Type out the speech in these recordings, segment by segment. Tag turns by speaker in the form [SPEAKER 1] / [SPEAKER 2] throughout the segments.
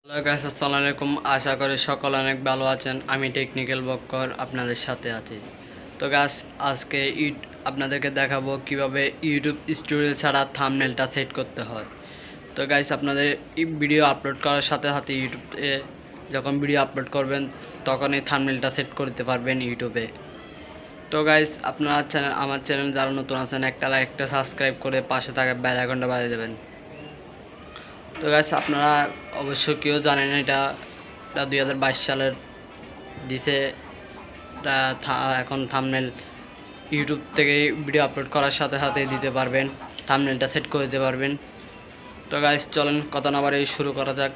[SPEAKER 1] Hello guys, আসসালামু আলাইকুম। আশা করি সকলে অনেক ভালো আছেন। আমি টেকনিক্যাল বক্কর আপনাদের সাথে আছি। তো গাইস, আজকে আপনাদেরকে দেখাবো কিভাবে ইউটিউব স্টুডিও ছাড়া থাম্বনেলটা সেট করতে হয়। তো গাইস, আপনাদের ভিডিও আপলোড করার সাথে সাথে ইউটিউবে যখন ভিডিও আপলোড করবেন তখন এই থাম্বনেলটা সেট করতে পারবেন ইউটিউবে। তো গাইস, আপনারা আমার চ্যানেল যারা নতুন আছেন একটা লাইক একটা সাবস্ক্রাইব করে পাশে থাকা বেল আইকনটা বাজিয়ে দেবেন। তো গাইস, আপনারা অবশ্য কেউ জানেন এটা 2022 সালের দিছে। এখন থাম্বনেল ইউটিউব থেকে ভিডিও আপলোড করার সাথে সাথে দিতে পারবেন, থাম্বনেলটা সেট করে দিতে পারবেন। তো গাইস, চলেন কথা না বাড়িয়ে শুরু করা যাক।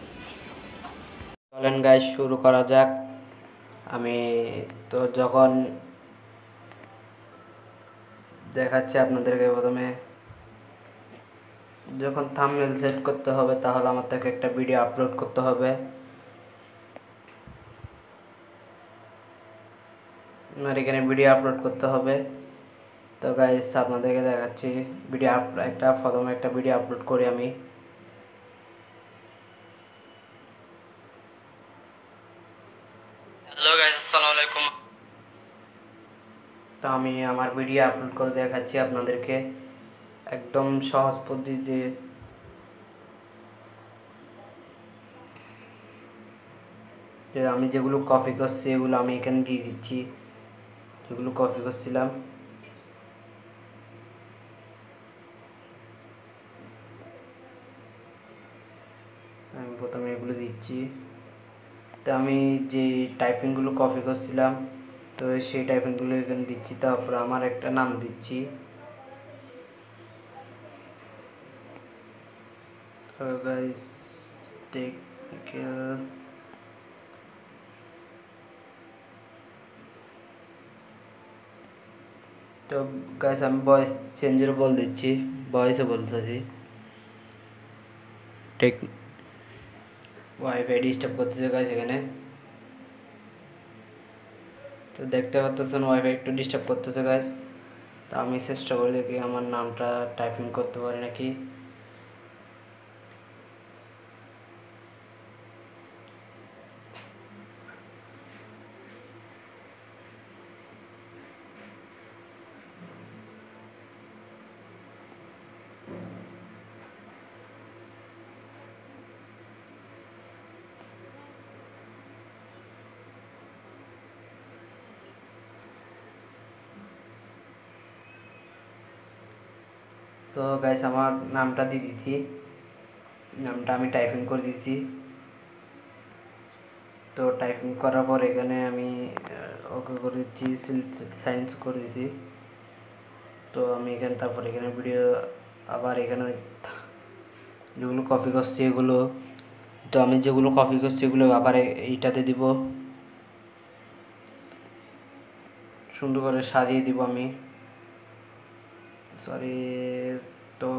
[SPEAKER 1] আমি তো যখন দেখাচ্ছি আপনাদেরকে, প্রথমে যখন থাম্বনেল সেট করতে হবে তাহলে আমার থেকে একটা ভিডিও আপলোড করতে হবে। আর এখানে ভিডিও আপলোড করতে হবে। তো গাইস, আপনাদেরকে দেখাচ্ছি প্রথমে একটা ভিডিও আপলোড করি আমি। হ্যালো গাইস, আসসালামু আলাইকুম। তো আমি আমার ভিডিও আপলোড করে দেখাচ্ছি আপনাদেরকে একদম সহজ পদ্ধতিতে। যে আমি যেগুলো কপি করছি এগুলো আমি এখানে দিয়ে দিচ্ছি, যেগুলো কপি করছিলাম। আমি প্রথমে এগুলো দিচ্ছি। তো আমি যে টাইপিংগুলো কপি করছিলাম তো সেই টাইপিংগুলো এখানে দিচ্ছি, তারপর আমার একটা নাম দিচ্ছি। Hello guys, technical. তো গাইস, আমি ভয়েস চেঞ্জের বল দিচ্ছি, ভয়েসে বলতেছি। টেক ওয়াইফাই ডিস্টার্ব করতেছে গাইস এখানে। তো দেখতে পাচ্ছেন ওয়াইফাই একটু ডিস্টার্ব করতেছে গাইস। তো আমি চেষ্টা করে দেখি আমার নামটা টাইপিং করতে পারি নাকি। তো গাইস, আমার নামটা দিয়ে দিচ্ছি, নামটা আমি টাইপিং করে দিয়েছি। তো টাইপিং করার পর এখানে আমি ওকে করে দিচ্ছি, সায়েন্স করে দিয়েছি। তো আমি এখানে তারপর এখানে ভিডিও আবার এখানে যেগুলো কপি করছি এগুলো, তো আমি যেগুলো কপি করছি এগুলো আবার এইটাতে দিব, সুন্দর করে সাজিয়ে দিব আমি। সরি। তো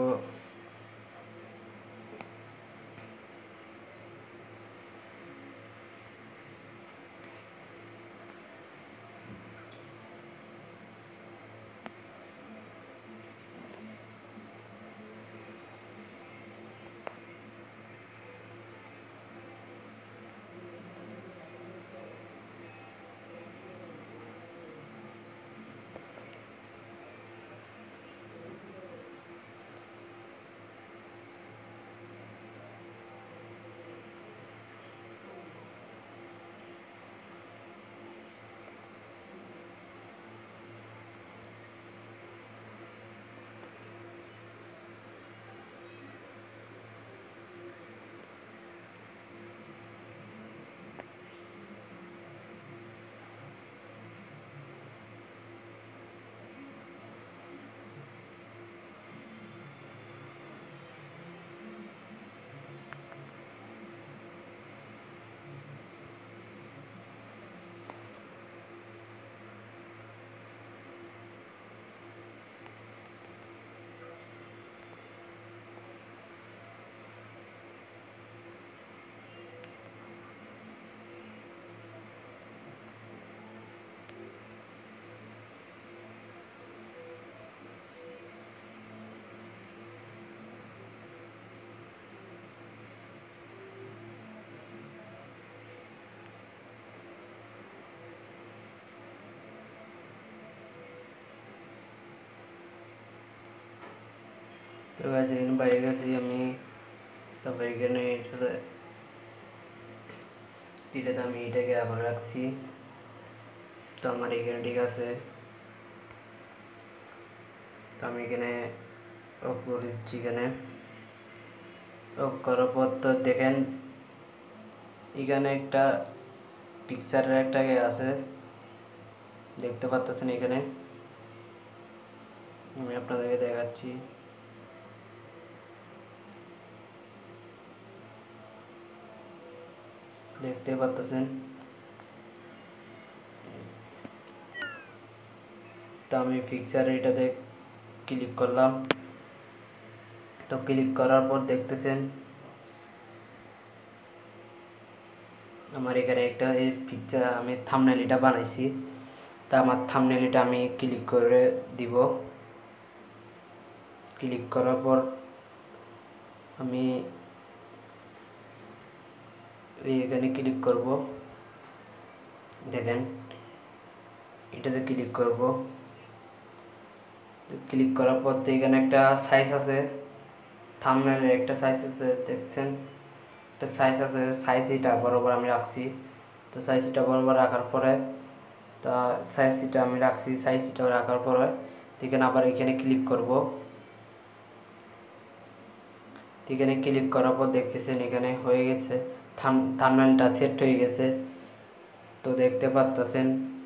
[SPEAKER 1] তো গাছ এখানে বাইরে গেছি আমি, তারপর এখানে এটাতে আমি এটাকে আবার রাখছি। তো আমার এখানে ঠিক আছে, তো আমি এখানে অফ করে দিচ্ছি। এখানে অফ করার পর তো দেখেন এখানে একটা পিকচারের একটা আছে, দেখতে পাচ্ছেন। এখানে আমি আপনাদেরকে দেখাচ্ছি। দেখতে পাচ্ছেন। তো আমি পিকচার এটাতে ক্লিক করলাম। তো ক্লিক করার পর দেখতেছেন আমার এখানে একটা এই পিকচার আমি থাম্বনেল এটা বানাইছি। তা আমার থাম্বনেল এটা আমি ক্লিক করে দিব। ক্লিক করার পর আমি এখানে ক্লিক করব। দেখেন এটাতে ক্লিক করব। ক্লিক করার পর তো এখানে একটা সাইজ আছে, থাম্বনেলের একটা সাইজ আছে, দেখছেন একটা সাইজ আছে। সাইজ এটা বরাবর আমি রাখছি। তো সাইজটা বরাবর রাখার পরে তা সাইজটা আমি রাখছি। সাইজটা রাখার পরে এখানে আবার এখানে ক্লিক করব। এখানে ক্লিক করার পর দেখতেছেন এখানে হয়ে গেছে, থাম্বনেলটা সেট হয়ে গেছে। তো দেখতে পাচ্ছেন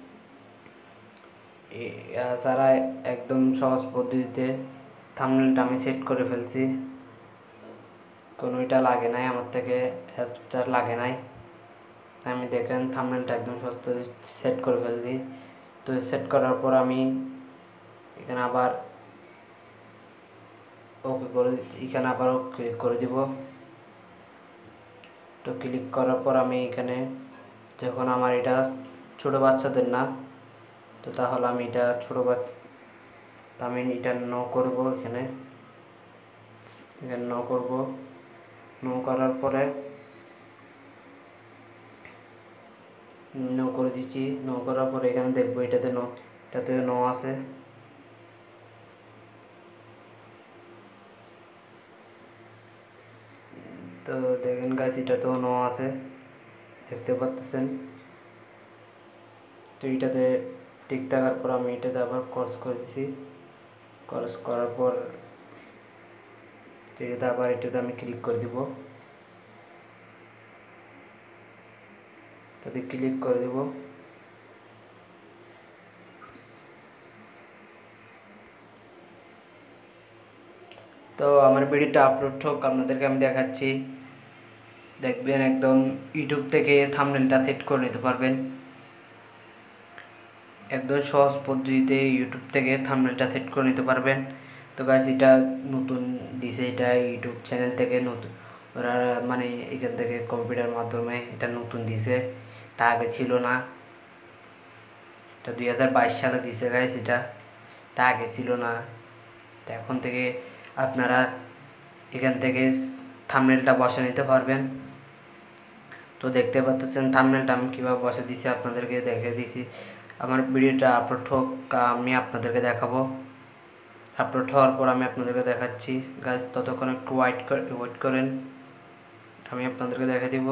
[SPEAKER 1] এছাড়া একদম সহজ পদ্ধতিতে থাম্বনেলটা আমি সেট করে ফেলছি। কোনো এটা লাগে নাই আমার থেকে, অ্যাপটা লাগে নাই। আমি দেখেন থাম্বনেলটা একদম সহজ পদ্ধতিতে সেট করে ফেলছি। তো সেট করার পর আমি এখানে আবার ওকে করে এখানে আবার ওকে করে দিব। তো ক্লিক করার পর আমি এখানে যখন আমার এটা ছোটো বাচ্চাদের না, তো তাহলে আমি এটা ছোটো বাচ্চা, আমি এটা নো করব। এখানে নো করব। নো করার পরে নো করে দিচ্ছি। নো করার পরে এখানে দেখবো এটাতে নো আছে। তো দেখেন গাছ এটাতেও নো আছে, দেখতে পাচ্ছেন। তো এটাতে ঠিক থাকার পর আমি এটাতে আবার ক্রস করে দিছি। ক্রস করার পর এটাতে আবার এটাতে আমি ক্লিক করে দিব। এটাতে ক্লিক করে দেব। তো আমার ভিডিওটা আপলোড হোক আপনাদেরকে আমি দেখাচ্ছি। দেখবেন একদম ইউটিউব থেকে থাম্বনেলটা সেট করে নিতে পারবেন একদম সহজ পদ্ধতিতে। ইউটিউব থেকে থাম্বনেলটা সেট করে নিতে পারবেন। তো গাইস এটা নতুন দিছে, এটা ইউটিউব চ্যানেল থেকে নতুন, ওরা মানে এখান থেকে কম্পিউটার মাধ্যমে এটা নতুন দিছে, এটা আগে ছিল না। এটা 2022 সালে দিছে গাইস, এটা আগে ছিল না। তো এখন থেকে আপনারা এখান থেকে থাম্বনেলটা বসে নিতে পারবেন। তো দেখতে পাচ্ছেন থাম্বনেলটা আমি কীভাবে বসে দিছি, আপনাদেরকে দেখে দিছি। আমার ভিডিওটা আপলোড হোক আমি আপনাদেরকে দেখাবো। আপলোড হওয়ার পর আমি আপনাদেরকে দেখাচ্ছি। গাইস ততক্ষণ একটু ওয়েট করেন, আমি আপনাদেরকে দেখে দিব।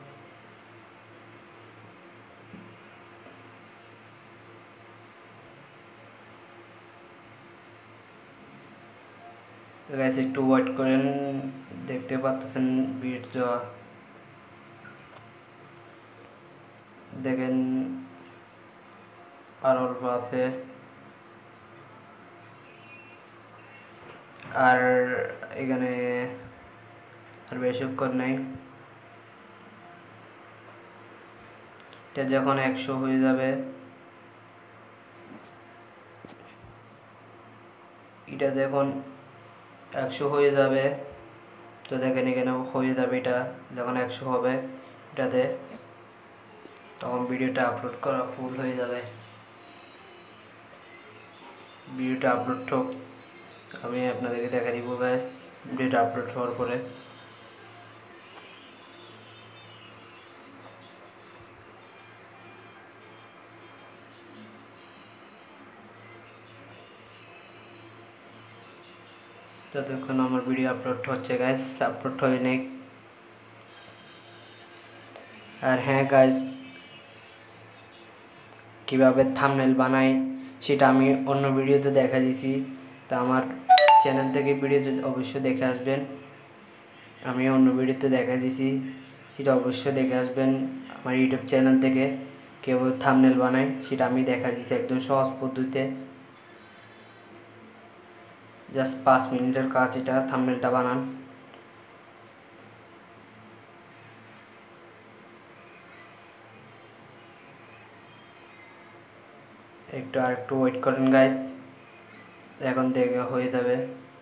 [SPEAKER 1] তো গাইস একটু ওয়েট করেন, দেখতে পাচ্ছেন ভিডিওটা দেখেন আর অল্প আছে, আর এখানে আর বেশিক্ষণ নেই। এটা যখন 100 হয়ে যাবে, এটা যখন 100 হয়ে যাবে, তো দেখেন এখানে হয়ে যাবে। এটা যখন 100 হবে এটাতে, তখন ভিডিওটা আপলোড করা ফুল হয়ে যাবে। ভিডিওটা আপলোড হোক আমি আপনাদেরকে দেখা দিব গাইস, ভিডিওটা আপলোড হওয়ার পরে। ততক্ষণ আমার ভিডিও আপলোড হচ্ছে গাইস, আপলোড হয়ে নেই। আর হ্যাঁ গাইস, কীভাবে থাম্বনেল বানাই সেটা আমি অন্য ভিডিওতে দেখা দিয়েছি। তো আমার চ্যানেল থেকে ভিডিও যদি অবশ্যই দেখে আসবেন, আমি অন্য ভিডিওতে দেখা দিয়েছি, সেটা অবশ্যই দেখে আসবেন আমার ইউটিউব চ্যানেল থেকে। কীভাবে থাম্বনেল বানাই সেটা আমি দেখা দিয়েছি একদম সহজ পদ্ধতিতে। জাস্ট 5 মিনিটের কাজ এটা, থাম্বনেলটা বানান। আরেকটু ওয়েট করেন গাইস, এখন দেখে হয়ে যাবে।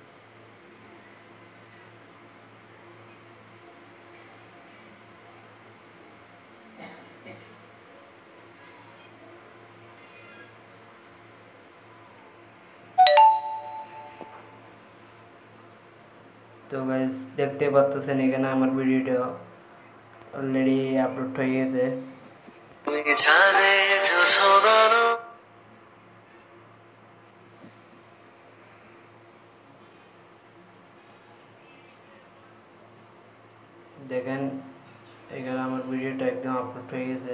[SPEAKER 1] তো গাইস দেখতে পাচ্ছেন এখানে আমার ভিডিওটা অলরেডি আপলোড হয়ে গেছে। দেখেন এখানে আমার ভিডিওটা একদম আপলোড হয়ে গেছে,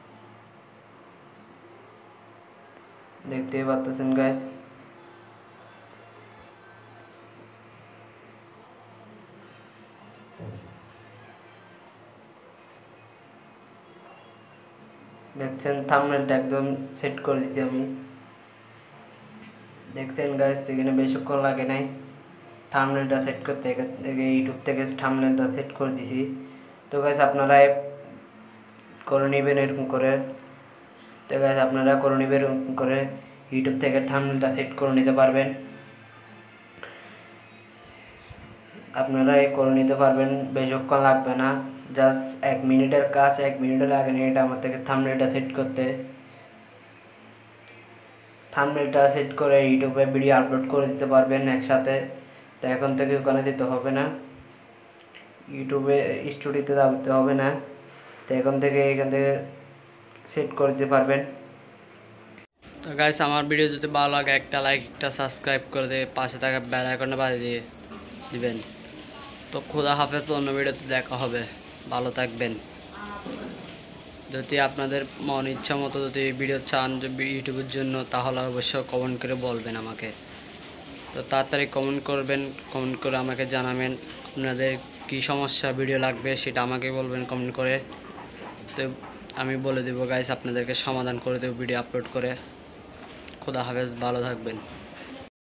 [SPEAKER 1] দেখতেই পাচ্ছেন গাইস। দেখছেন থাম্বনেলটা একদম সেট করে দিয়েছি আমি। দেখছেন গাইস এখানে বেশিক্ষণ লাগে নাই থাম্বনেলটা সেট করতে, ইউটিউব থেকে থাম্বনেলটা সেট করে দিয়েছি। তো গাইস আপনারা করে নেবেন এরকম করে। তো গাইস আপনারা করে নেবেন এরকম করে, ইউটিউব থেকে থাম্বনেলটা সেট করে নিতে পারবেন। আপনারা করে নিতে পারবেন, বেশিক্ষণ লাগবে না, জাস্ট 1 মিনিটের কাজ। 1 মিনিটও লাগে না এটা আমার থেকে থাম্বনেলটা সেট করতে। থাম্বনেলটা সেট করে ইউটিউবে ভিডিও আপলোড করে দিতে পারবেন একসাথে। তো এখন থেকে ওখানে দিতে হবে না, ইউটিউবে স্টুডিওতে দিতে হবে না। তো এখান থেকে সেট করে দিতে পারবেন। তো গাইস আমার ভিডিও যদি ভালো লাগে একটা লাইক, একটা সাবস্ক্রাইব করে দিয়ে পাশে থাকা বেল আইকনটা বাজিয়ে দিবেন। তো খোদা হাফেজ, অন্য ভিডিওতে দেখা হবে, ভালো থাকবেন। যদি আপনাদের মন ইচ্ছা মতো যদি ভিডিও চান ইউটিউবের জন্য, তাহলে অবশ্যই কমেন্ট করে বলবেন আমাকে। তো তাড়াতাড়ি কমেন্ট করবেন, কমেন্ট করে আমাকে জানাবেন আপনাদের কি সমস্যা ভিডিও লাগবে সেটা আমাকে বলবেন কমেন্ট করে। তো আমি বলে দেবো গাইস, আপনাদেরকে সমাধান করে দেবো ভিডিও আপলোড করে। খোদা হাফেজ, ভালো থাকবেন।